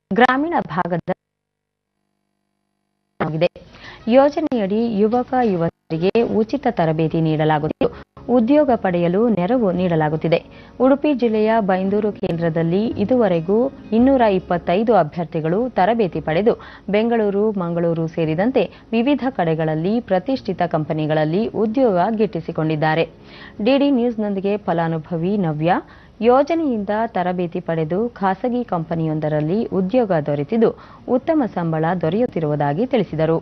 ಗ್ರಾಮೀಣ ಭಾಗದ ಯೋಜನೆಯಡಿ ಯುವಕ ಯುವತಿಯರಿಗೆ ಉಚಿತ ತರಬೇತಿ ನೀಡಲಾಗುತ್ತಿದ್ದು ಉದ್ಯೋಗ ಪಡೆಯಲು ನೆರವು ನೀಡಲಾಗುತ್ತಿದೆ. ಉಡುಪಿ ಜಿಲ್ಲೆಯ ಬೈಂದೂರು ಕೇಂದ್ರದಲ್ಲಿ ಇದುವರೆಗೂ 225 ಅಭ್ಯರ್ಥಿಗಳು ತರಬೇತಿ ಪಡೆದು ಬೆಂಗಳೂರು, ಮಂಗಳೂರು ಸೇರಿದಂತೆ ವಿವಿಧ ಕಡೆಗಳಲ್ಲಿ ಪ್ರತಿಷ್ಠಿತ ಕಂಪನಿಗಳಲ್ಲಿ ಉದ್ಯೋಗ ಗಿಟ್ಟಿಸಿಕೊಂಡಿದ್ದಾರೆ. ಡಿಡಿ ನ್ಯೂಸ್ನೊಂದಿಗೆ ಫಲಾನುಭವಿ ನವ್ಯ ಯೋಜನೆಯಿಂದ ತರಬೇತಿ ಪಡೆದು ಖಾಸಗಿ ಕಂಪನಿಯೊಂದರಲ್ಲಿ ಉದ್ಯೋಗ ದೊರೆತಿದ್ದು ಉತ್ತಮ ಸಂಬಳ ದೊರೆಯುತ್ತಿರುವುದಾಗಿ ತಿಳಿಸಿದರು.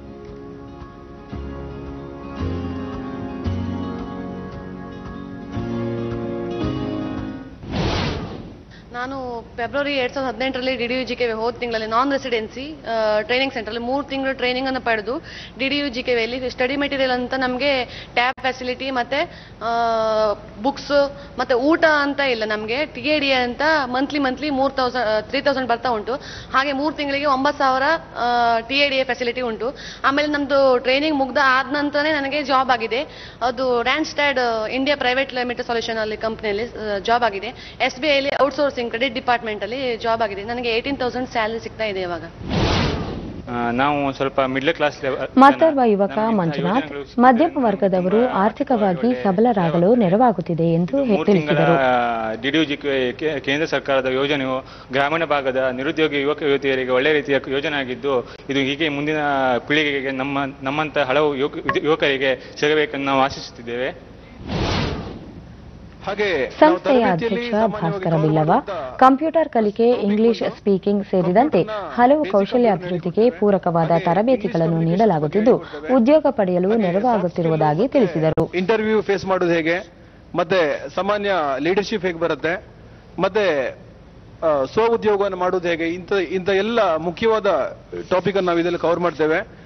ನಾನು ಫೆಬ್ರವರಿ 2018ರಲ್ಲಿ DDU-GKV ಹೋದ ತಿಂಗಳಲ್ಲಿ ನಾನ್ ರೆಸಿಡೆನ್ಸಿ ಟ್ರೈನಿಂಗ್ ಸೆಂಟರಲ್ಲಿ 3 ತಿಂಗಳು ಟ್ರೈನಿಂಗ್ ಅನ್ನು ಪಡೆದು DDU-GKVಯಲ್ಲಿ ಸ್ಟಡಿ ಮೆಟೀರಿಯಲ್ ಅಂತ ನಮಗೆ ಟ್ಯಾಬ್ ಫೆಸಿಲಿಟಿ ಮತ್ತೆ ಬುಕ್ಸ್ ಮತ್ತೆ ಊಟ ಅಂತ ಇಲ್ಲ, ನಮಗೆ TAD ಅಂತ ಮಂತ್ಲಿ 3000 ಬರ್ತಾ ಉಂಟು. ಹಾಗೆ 3 ತಿಂಗಳಿಗೆ 9000 TAD ಫೆಸಿಲಿಟಿ ಉಂಟು. ಆಮೇಲೆ ನಮ್ದು ಟ್ರೈನಿಂಗ್ ಮುಗ್ದ ಆದ ನಂತರನೇ ನನಗೆ ಜಾಬ್ ಆಗಿದೆ. ಅದು Randstad India private limited solution ಅಲ್ಲಿ ಕಂಪನಿಯಲ್ಲಿ ಜಾಬ್ ಆಗಿದೆ. SBI ಅಲ್ಲಿ ಔಟ್ಸೋರ್ಸಿಂಗ್ ಕ್ರೆಡಿಟ್ ಡಿಪಾರ್ಟ್ಮೆಂಟ್ ಅಲ್ಲಿ ಜಾಬ್ ಆಗಿದೆ. ನನಗೆ 18,000 ಸ್ಯಾಲರಿ ಸಿಗ್ತಾ ಇದೆ ಇವಾಗ. ನಾವು ಸ್ವಲ್ಪ ಮಿಡ್ಲ್ ಕ್ಲಾಸ್ ಮತ್ತೋರ್ವ ಯುವಕ ಮಂಜುನಾಥ್ ಮಧ್ಯಮ ವರ್ಗದವರು ಆರ್ಥಿಕವಾಗಿ ಸಬಲರಾಗಲು ನೆರವಾಗುತ್ತಿದೆ ಎಂದು ತಿಳಿಸಿದರು. DDU-GKV ಕೇಂದ್ರ ಸರ್ಕಾರದ ಯೋಜನೆಯು ಗ್ರಾಮೀಣ ಭಾಗದ ನಿರುದ್ಯೋಗಿ ಯುವಕ ಯುವತಿಯರಿಗೆ ಒಳ್ಳೆಯ ರೀತಿಯ ಯೋಜನೆ ಆಗಿದ್ದು ಇದು ಹೀಗೆ ಮುಂದಿನ ಪೀಳಿಗೆಗೆ ನಮ್ಮಂತ ಹಲವು ಯುವಕರಿಗೆ ಸಿಗಬೇಕೆಂದು ನಾವು ಆಶಿಸುತ್ತಿದ್ದೇವೆ. ಸಂಸ್ಥೆಯ ಅಧ್ಯಕ್ಷ ಭಾಸ್ಕರ ಬಿಲ್ಲವ ಕಂಪ್ಯೂಟರ್ ಕಲಿಕೆ, ಇಂಗ್ಲಿಷ್ ಸ್ಪೀಕಿಂಗ್ ಸೇರಿದಂತೆ ಹಲವು ಕೌಶಲ್ಯಾಭಿವೃದ್ಧಿಗೆ ಪೂರಕವಾದ ತರಬೇತಿಗಳನ್ನು ನೀಡಲಾಗುತ್ತಿದ್ದು ಉದ್ಯೋಗ ಪಡೆಯಲು ನೆರವಾಗುತ್ತಿರುವುದಾಗಿ ತಿಳಿಸಿದರು. ಇಂಟರ್ವ್ಯೂ ಫೇಸ್ ಮಾಡೋದು ಹೇಗೆ, ಮತ್ತೆ ಸಾಮಾನ್ಯ ಲೀಡರ್ಶಿಪ್ ಹೇಗೆ ಬರುತ್ತೆ, ಮತ್ತೆ ಸ್ವ ಉದ್ಯೋಗವನ್ನು ಮಾಡೋದು ಹೇಗೆ, ಇಂಥ ಎಲ್ಲ ಮುಖ್ಯವಾದ ಟಾಪಿಕ್ ಅನ್ನು ನಾವು ಇದರಲ್ಲಿ ಕವರ್ ಮಾಡ್ತೇವೆ.